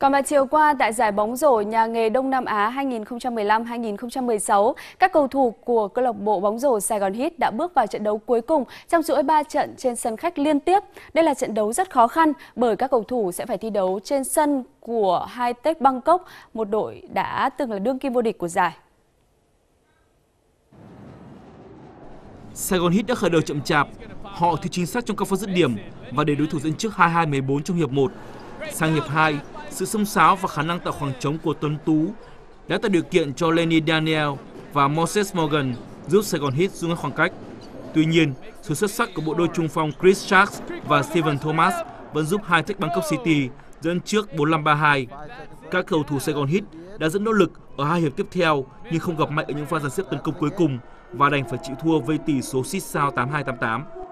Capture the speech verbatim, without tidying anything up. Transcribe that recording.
Còn vào chiều qua, tại giải bóng rổ nhà nghề Đông Nam Á hai nghìn không trăm mười lăm hai nghìn không trăm mười sáu, các cầu thủ của câu lạc bộ bóng rổ Sài Gòn Heat đã bước vào trận đấu cuối cùng trong chuỗi ba trận trên sân khách liên tiếp. Đây là trận đấu rất khó khăn bởi các cầu thủ sẽ phải thi đấu trên sân của Hitech Bangkok, một đội đã từng là đương kim vô địch của giải. Sài Gòn Heat đã khởi đầu chậm chạp, họ thiếu chính xác trong các pha dứt điểm và để đối thủ dẫn trước hai mươi hai mười bốn trong hiệp một. Sang hiệp hai, sự xông xáo và khả năng tạo khoảng trống của Tuấn Tú đã tạo điều kiện cho Lenny Daniel và Moses Morgan giúp Sài Gòn Heat rút ngắn khoảng cách. Tuy nhiên, sự xuất sắc của bộ đôi trung phong Chris Sharks và Steven Thomas vẫn giúp Hitech Bangkok City dẫn trước bốn mươi lăm ba mươi hai. Các cầu thủ Sài Gòn Heat đã rất nỗ lực ở hai hiệp tiếp theo nhưng không gặp mạnh ở những pha dàn xếp tấn công cuối cùng và đành phải chịu thua với tỷ số xít sao tám hai tám tám.